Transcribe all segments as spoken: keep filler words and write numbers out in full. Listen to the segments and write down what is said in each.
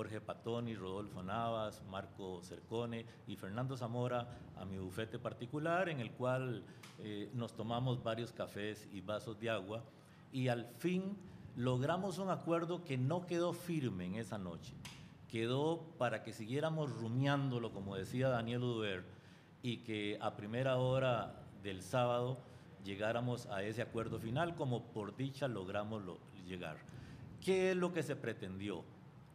Jorge Patoni, Rodolfo Navas, Marco Cercone y Fernando Zamora a mi bufete particular, en el cual eh, nos tomamos varios cafés y vasos de agua, y al fin logramos un acuerdo que no quedó firme en esa noche, quedó para que siguiéramos rumiándolo, como decía Daniel Uduer, y que a primera hora del sábado llegáramos a ese acuerdo final, como por dicha logramos lo, llegar. ¿Qué es lo que se pretendió?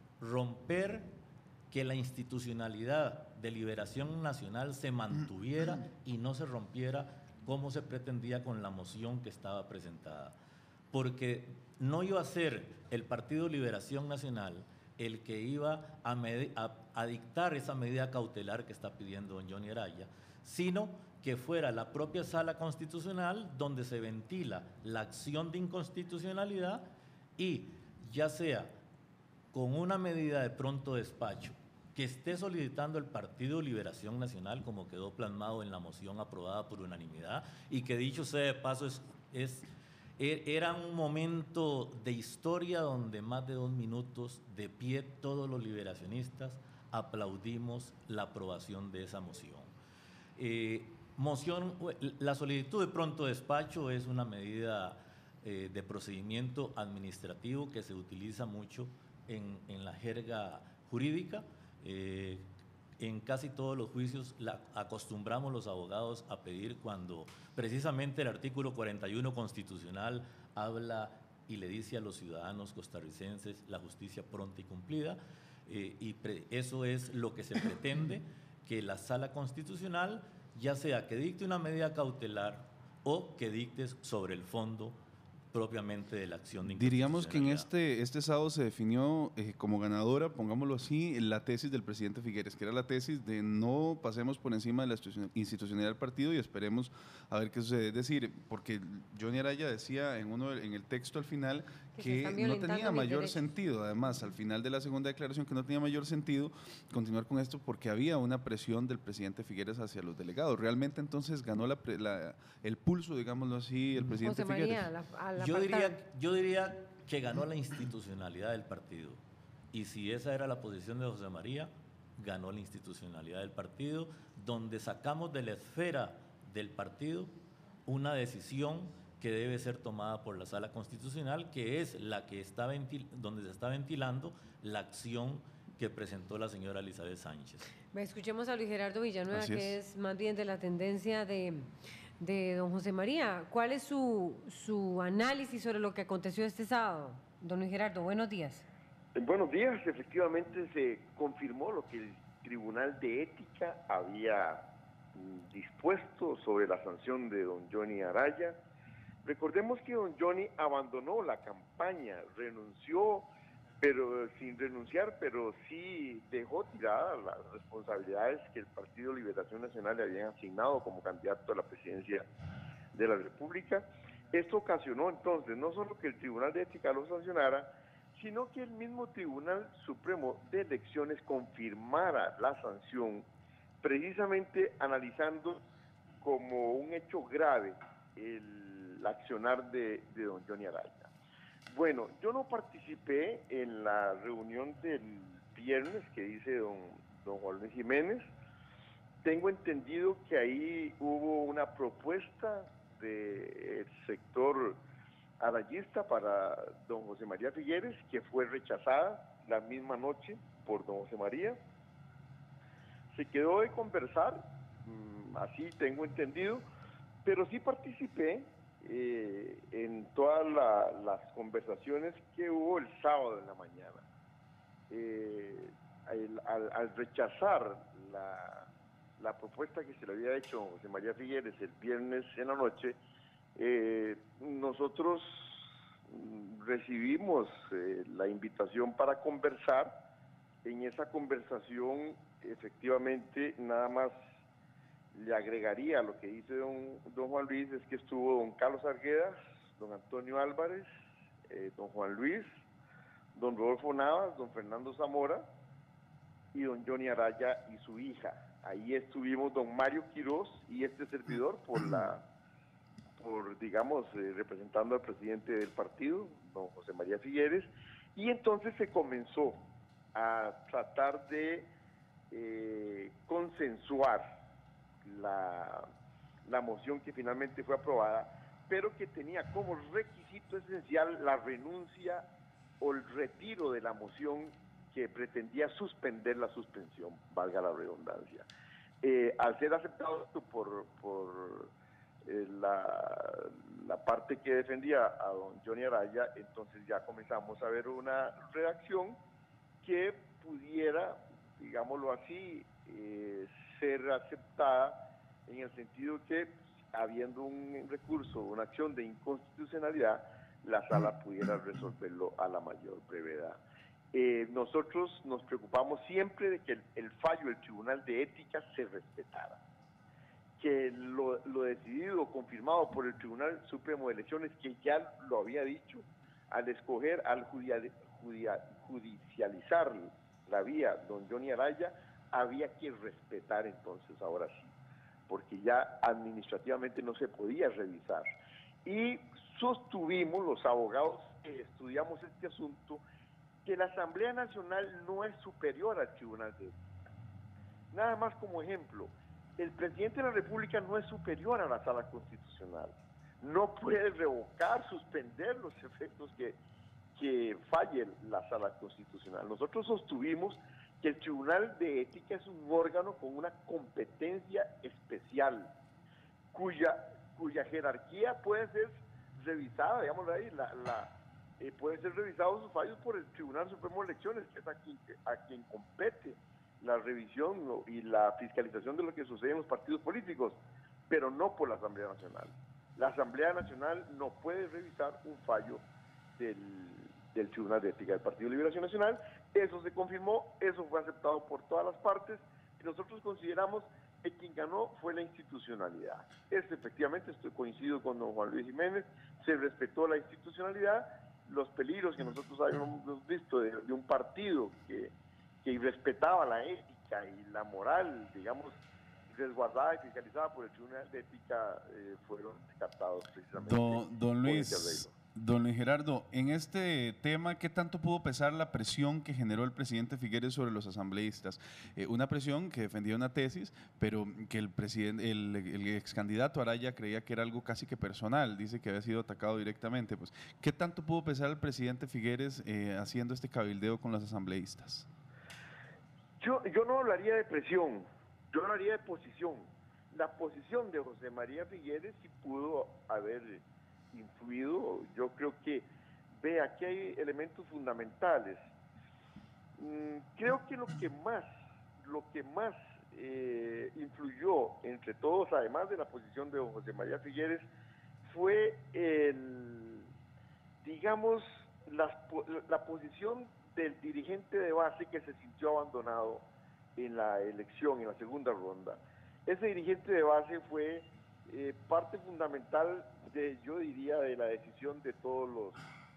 Romper que la institucionalidad de Liberación Nacional se mantuviera y no se rompiera como se pretendía con la moción que estaba presentada. Porque no iba a ser el Partido Liberación Nacional el que iba a, a, a dictar esa medida cautelar que está pidiendo don Johnny Araya, sino que fuera la propia Sala Constitucional donde se ventila la acción de inconstitucionalidad y ya sea con una medida de pronto despacho que esté solicitando el Partido Liberación Nacional, como quedó plasmado en la moción aprobada por unanimidad, y que dicho sea de paso es... es era un momento de historia donde más de dos minutos de pie todos los liberacionistas aplaudimos la aprobación de esa moción. Eh, moción, la solicitud de pronto despacho es una medida eh, de procedimiento administrativo que se utiliza mucho en, en la jerga jurídica. Eh, En casi todos los juicios la acostumbramos los abogados a pedir cuando precisamente el artículo cuarenta y uno constitucional habla y le dice a los ciudadanos costarricenses la justicia pronta y cumplida, eh, y pre, eso es lo que se pretende, que la Sala Constitucional ya sea que dicte una medida cautelar o que dicte sobre el fondo propiamente de la acción de inconstitucionalidad. Diríamos que en este, este sábado se definió eh, como ganadora, pongámoslo así, la tesis del presidente Figueres, que era la tesis de no pasemos por encima de la institucionalidad del partido y esperemos a ver qué sucede. Es decir, porque Johnny Araya decía en, uno, en el texto al final que, que no tenía mayor derechos. sentido, además, al final de la segunda declaración, que no tenía mayor sentido continuar con esto porque había una presión del presidente Figueres hacia los delegados. Realmente entonces ganó la, la, el pulso, digámoslo así, el presidente José María, Figueres. La, la Yo diría, yo diría que ganó la institucionalidad del partido. Y si esa era la posición de José María, ganó la institucionalidad del partido, donde sacamos de la esfera del partido una decisión que debe ser tomada por la Sala Constitucional, que es la que está ventil, donde se está ventilando la acción que presentó la señora Elizabeth Sánchez. Escuchemos a Luis Gerardo Villanueva, es. que es más bien de la tendencia de, de don José María. ¿Cuál es su, su análisis sobre lo que aconteció este sábado? Don Luis Gerardo, buenos días. Buenos días, efectivamente se confirmó lo que el Tribunal de Ética había dispuesto sobre la sanción de don Johnny Araya. Recordemos que don Johnny abandonó la campaña, renunció, pero sin renunciar, pero sí dejó tiradas las responsabilidades que el Partido Liberación Nacional le habían asignado como candidato a la presidencia de la República. Esto ocasionó entonces no solo que el Tribunal de Ética lo sancionara, sino que el mismo Tribunal Supremo de Elecciones confirmara la sanción, precisamente analizando como un hecho grave el accionar de, de don Johnny Araya. Bueno, yo no participé en la reunión del viernes que dice don, don Juan Luis Jiménez. Tengo entendido que ahí hubo una propuesta del sector arayista para don José María Figueres, que fue rechazada la misma noche por don José María. Se quedó de conversar, así tengo entendido, pero sí participé Eh, en todas la, las conversaciones que hubo el sábado en la mañana. Eh, el, al, al rechazar la, la propuesta que se le había hecho a José María Figueres el viernes en la noche, eh, nosotros recibimos eh, la invitación para conversar. En esa conversación, efectivamente, nada más le agregaría lo que dice don, don Juan Luis, es que estuvo don Carlos Arguedas, don Antonio Álvarez, eh, don Juan Luis, don Rodolfo Navas, don Fernando Zamora y don Johnny Araya y su hija. Ahí estuvimos don Mario Quiroz y este servidor por la, por digamos, eh, representando al presidente del partido, don José María Figueres, y entonces se comenzó a tratar de eh, consensuar la, la moción que finalmente fue aprobada, pero que tenía como requisito esencial la renuncia o el retiro de la moción que pretendía suspender la suspensión, valga la redundancia. Eh, al ser aceptado esto por, por eh, la, la parte que defendía a don Johnny Araya, entonces ya comenzamos a ver una redacción que pudiera, digámoslo así, eh, ser aceptada en el sentido que, habiendo un recurso, una acción de inconstitucionalidad, la sala pudiera resolverlo a la mayor brevedad. Eh, nosotros nos preocupamos siempre de que el, el fallo del Tribunal de Ética se respetara, que lo, lo decidido, confirmado por el Tribunal Supremo de Elecciones, que ya lo había dicho, al escoger, al judia, judia, judicializar la vía don Johnny Araya, había que respetar entonces, ahora sí, porque ya administrativamente no se podía revisar. Y sostuvimos, los abogados que estudiamos este asunto, que la Asamblea Nacional no es superior al Tribunal de Ética. Nada más como ejemplo, el presidente de la República no es superior a la Sala Constitucional. No puede revocar, suspender los efectos que, que falle la Sala Constitucional. Nosotros sostuvimos que el Tribunal de Ética es un órgano con una competencia especial, cuya, cuya jerarquía puede ser revisada, digámoslo ahí, la, la, eh, pueden ser revisados sus fallos por el Tribunal Supremo de Elecciones, que es a quien, a quien compete la revisión y la fiscalización de lo que sucede en los partidos políticos, pero no por la Asamblea Nacional. La Asamblea Nacional no puede revisar un fallo del, del Tribunal de Ética del Partido de Liberación Nacional. Eso se confirmó, eso fue aceptado por todas las partes, y nosotros consideramos que quien ganó fue la institucionalidad. Es efectivamente, estoy coincido con don Juan Luis Jiménez, se respetó la institucionalidad, los peligros que nosotros habíamos visto de, de un partido que, que irrespetaba la ética y la moral, digamos, resguardada y fiscalizada por el Tribunal de Ética, eh, fueron descartados precisamente. Don, don Luis, don Luis Gerardo, en este tema, ¿qué tanto pudo pesar la presión que generó el presidente Figueres sobre los asambleístas? Eh, una presión que defendía una tesis, pero que el presidente, el, el ex candidato Araya creía que era algo casi que personal, dice que había sido atacado directamente. Pues, ¿qué tanto pudo pesar el presidente Figueres eh, haciendo este cabildeo con los asambleístas? Yo, yo no hablaría de presión, yo hablaría de posición. La posición de José María Figueres sí pudo haber influido. Yo creo que, ve, aquí hay elementos fundamentales. Mm, creo que lo que más, lo que más eh, influyó entre todos, además de la posición de don José María Figueres, fue el, digamos, la, la posición del dirigente de base que se sintió abandonado en la elección, en la segunda ronda. Ese dirigente de base fue eh, parte fundamental de, yo diría, de la decisión de todos los,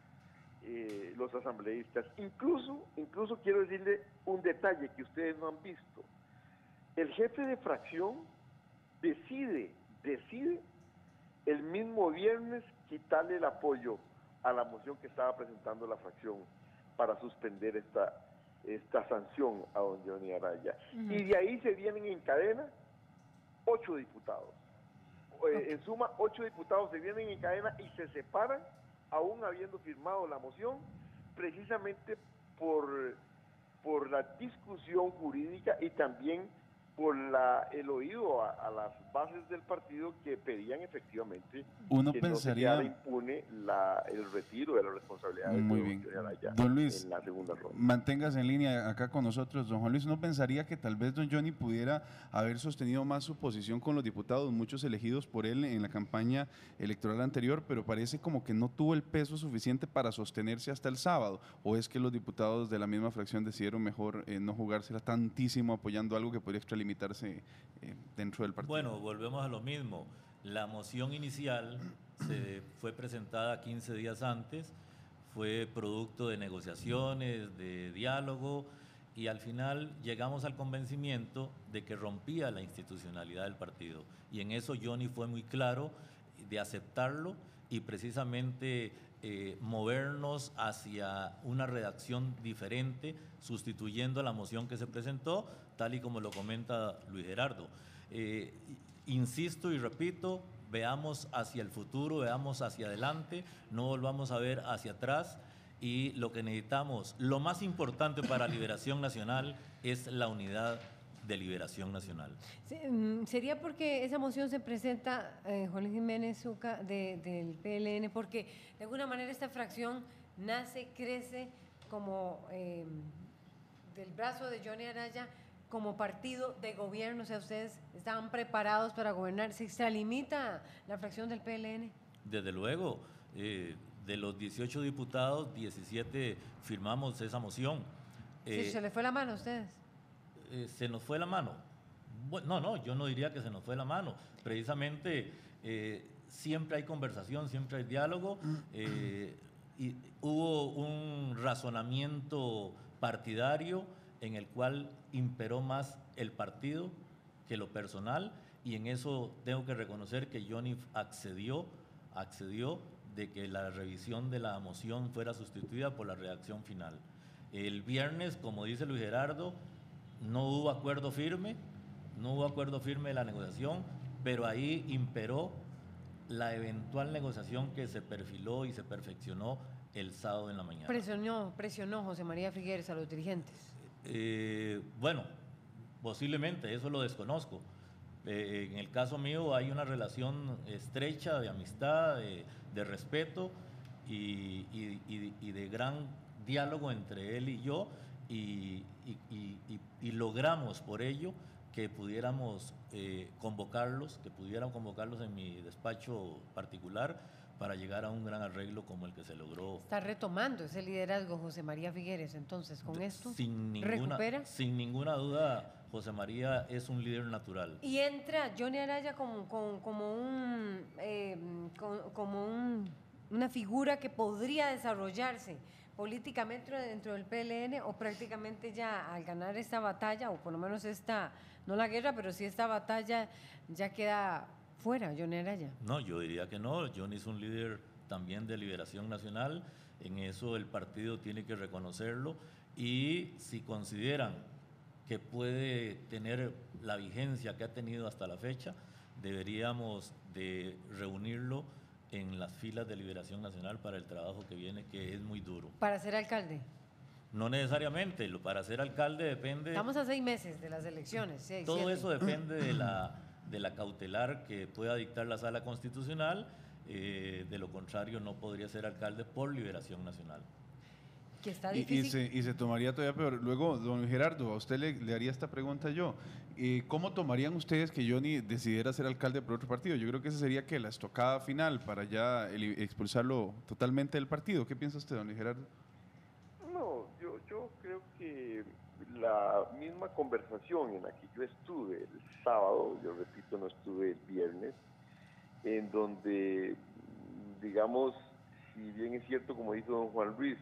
eh, los asambleístas. Incluso, incluso quiero decirle un detalle que ustedes no han visto. El jefe de fracción decide, decide el mismo viernes quitarle el apoyo a la moción que estaba presentando la fracción para suspender esta, esta sanción a don Johnny Araya. Uh-huh. Y de ahí se vienen en cadena ocho diputados. Okay. En suma, ocho diputados se vienen en cadena y se separan, aún habiendo firmado la moción, precisamente por, por la discusión jurídica y también por la, el oído a, a las bases del partido que pedían efectivamente Uno que pensaría, no se quedara impune la, el retiro de las responsabilidades muy de bien. don Araya Don Luis, en la segunda ronda. Manténgase en línea acá con nosotros, don Juan Luis. Uno pensaría que tal vez don Johnny pudiera haber sostenido más su posición con los diputados, muchos elegidos por él en la campaña electoral anterior, pero parece como que no tuvo el peso suficiente para sostenerse hasta el sábado. ¿O es que los diputados de la misma fracción decidieron mejor eh, no jugársela tantísimo apoyando algo que podría extralimitarse eh, dentro del partido? Bueno, volvemos a lo mismo. La moción inicial se fue presentada quince días antes, fue producto de negociaciones, de diálogo, y al final llegamos al convencimiento de que rompía la institucionalidad del partido. Y en eso Johnny fue muy claro de aceptarlo, y precisamente eh, movernos hacia una redacción diferente, sustituyendo la moción que se presentó, tal y como lo comenta Luis Gerardo. Eh, insisto y repito, veamos hacia el futuro, veamos hacia adelante, no volvamos a ver hacia atrás, y lo que necesitamos, lo más importante para Liberación Nacional es la unidad de Liberación Nacional. ¿Sería porque esa moción se presenta, eh, Juan Luis Jiménez Zucca, de, del P L N, porque de alguna manera esta fracción nace, crece como eh, del brazo de Johnny Araya como partido de gobierno? O sea, ¿ustedes estaban preparados para gobernar? ¿Se extralimita la fracción del P L N? Desde luego, eh, de los dieciocho diputados, diecisiete firmamos esa moción. Eh, ¿Sí, se le fue la mano a ustedes? Eh, ¿Se nos fue la mano? Bueno, no, no, yo no diría que se nos fue la mano. Precisamente eh, siempre hay conversación, siempre hay diálogo. Eh, y hubo un razonamiento partidario en el cual imperó más el partido que lo personal, y en eso tengo que reconocer que Johnny accedió, accedió de que la revisión de la moción fuera sustituida por la redacción final. El viernes, como dice Luis Gerardo, no hubo acuerdo firme, no hubo acuerdo firme de la negociación, pero ahí imperó la eventual negociación que se perfiló y se perfeccionó el sábado en la mañana. ¿Presionó, presionó José María Figueres a los dirigentes? Eh, bueno, posiblemente, eso lo desconozco. Eh, en el caso mío hay una relación estrecha de amistad, de, de respeto y, y, y, y de gran diálogo entre él y yo, y, y, y, y logramos por ello que pudiéramos eh, convocarlos, que pudieran convocarlos en mi despacho particular para llegar a un gran arreglo como el que se logró. Está retomando ese liderazgo José María Figueres, entonces, con esto, sin ninguna, ¿recupera? Sin ninguna duda, José María es un líder natural. Y entra Johnny Araya como, como, como, un, eh, como, como un, una figura que podría desarrollarse políticamente dentro del P L N, o prácticamente ya al ganar esta batalla, o por lo menos esta, no la guerra, pero sí esta batalla, ya queda fuera Johnny Araya. No, yo diría que no. Johnny es un líder también de Liberación Nacional, en eso el partido tiene que reconocerlo, y si consideran que puede tener la vigencia que ha tenido hasta la fecha, deberíamos de reunirlo en las filas de Liberación Nacional para el trabajo que viene, que es muy duro. ¿Para ser alcalde? No necesariamente, para ser alcalde depende... Estamos a seis meses de las elecciones. Seis, todo siete. Eso depende de la, de la cautelar que pueda dictar la Sala Constitucional, eh, de lo contrario no podría ser alcalde por Liberación Nacional. Que está difícil. Y, y, se, y se tomaría todavía peor. Luego, don Gerardo, a usted le, le haría esta pregunta yo. Eh, ¿Cómo tomarían ustedes que Johnny decidiera ser alcalde por otro partido? Yo creo que esa sería que la estocada final para ya el, expulsarlo totalmente del partido. ¿Qué piensa usted, don Gerardo? No, yo, yo creo que la misma conversación en la que yo estuve el sábado, yo repito, no estuve el viernes, en donde, digamos, si bien es cierto, como dijo don Juan Luis,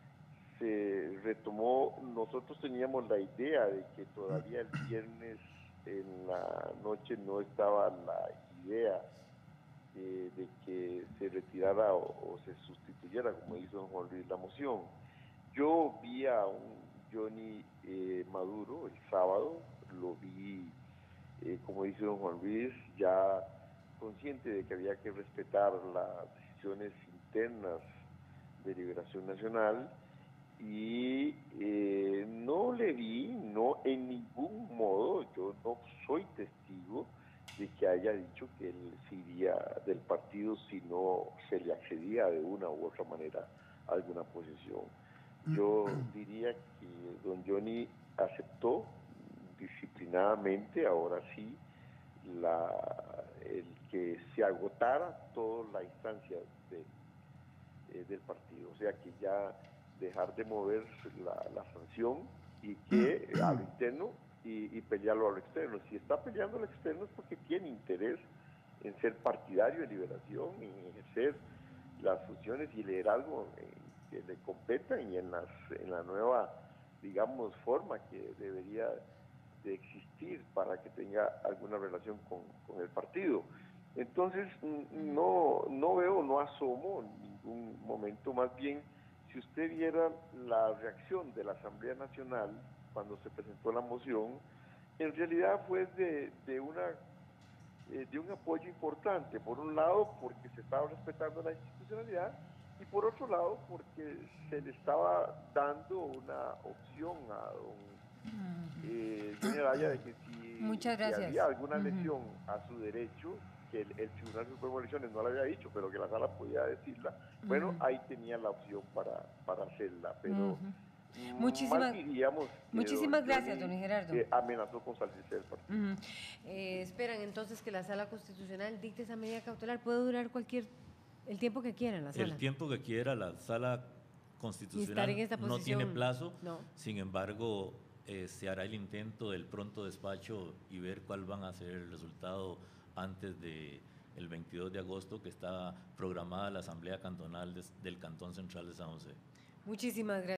se retomó, nosotros teníamos la idea de que todavía el viernes en la noche no estaba la idea eh, de que se retirara o, o se sustituyera, como hizo don Juan Luis, la moción. Yo vi a un Johnny eh, Maduro el sábado, lo vi, eh, como dice don Juan Luis, ya consciente de que había que respetar las decisiones internas de Liberación Nacional, y eh, no le vi, no en ningún modo, yo no soy testigo de que haya dicho que él se iría del partido si no se le accedía de una u otra manera a alguna posición. Yo diría que don Johnny aceptó disciplinadamente, ahora sí, la, el que se agotara toda la instancia de, eh, del partido, o sea que ya dejar de mover la, la sanción y que a lo interno y, y pelearlo a lo externo. Si está peleando a lo externo es porque tiene interés en ser partidario de Liberación, en ejercer las funciones y liderazgo que le competan y en, las, en la nueva, digamos, forma que debería de existir para que tenga alguna relación con, con el partido. Entonces, no, no veo, no asomo ningún momento. Más bien, si usted viera la reacción de la Asamblea Nacional cuando se presentó la moción, en realidad fue de, de, una, eh, de un apoyo importante. Por un lado, porque se estaba respetando la institucionalidad, y por otro lado, porque se le estaba dando una opción a don eh, Johnny Araya de que si, Muchas si gracias. había alguna Uh-huh. lesión a su derecho, que el, el Tribunal Supremo de Elecciones no la había dicho, pero que la sala podía decirla, uh-huh. bueno, ahí tenía la opción para, para hacerla, pero uh-huh. muchísimas, diríamos muchísimas don gracias, Johnny, don Gerardo. Eh, amenazó con salirse del partido. Uh-huh. eh, esperan entonces que la Sala Constitucional dicte esa medida cautelar. ¿Puede durar cualquier, el tiempo que quiera en la sala? El tiempo que quiera. La Sala Constitucional no tiene plazo, no. Sin embargo, eh, se hará el intento del pronto despacho y ver cuál van a ser el resultado antes de el veintidós de agosto, que está programada la Asamblea Cantonal de, del Cantón Central de San José. Muchísimas gracias.